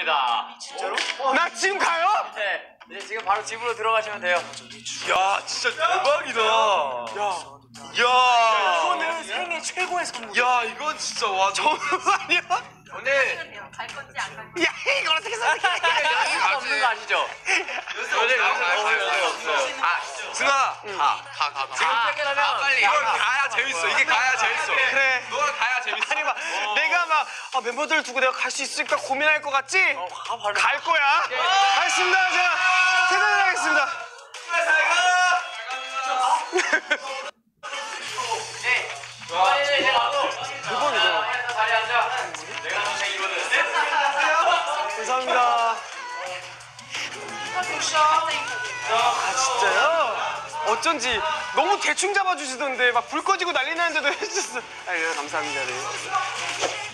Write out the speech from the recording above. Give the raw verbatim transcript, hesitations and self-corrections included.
갑니다. 진짜로? 어, 나 지금 가요? 네. 이제 지금 바로 집으로 들어가시면 돼요. 야, 진짜 대박이다. 야. 야, 이거는 생애 최고의 선물. 야, 이건 진짜 와, 정말이야? 오늘 갈 건지 안 갈 건지. 야, 이걸 어떻게 생각해? 연습 없는 거 아시죠? 오늘 연습 없어요. 없어요. 아, 승아, 가, 가, 가. 지금 퇴근하면 빨리. 이건 가야 재밌어. 이게 가야 재밌어. 그래. 너가 가야 재밌어. 아니 막 내가 막 아, 멤버들 두고 내가 갈 수 있을까 고민할 것 같지? 어, 가 바로. 갈 거야. 가겠습니다. 제가 퇴근을 하겠습니다. 네. 빨리 이제 나도. 대박이다. 자리 앉아. 내가 선생이거든. 감사합니다. 아 진짜요? 어쩐지 너무 대충 잡아주시던데 막 불 꺼지고 난리 나는데도 해주셨어. 아, 예, 감사합니다. 네.